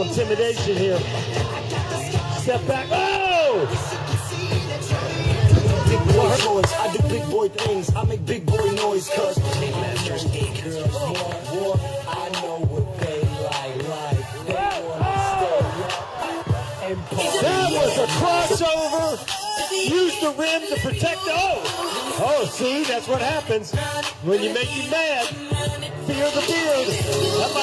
intimidation here. Step back. Oh! Big boy boys, I do big boy things. I make big boy noise, cause they masters hate girls more. I know what they like. They wanna stay and party. That was a crossover. Use the rim to protect. Oh, see, that's what happens when you make you mad. Fear the beard.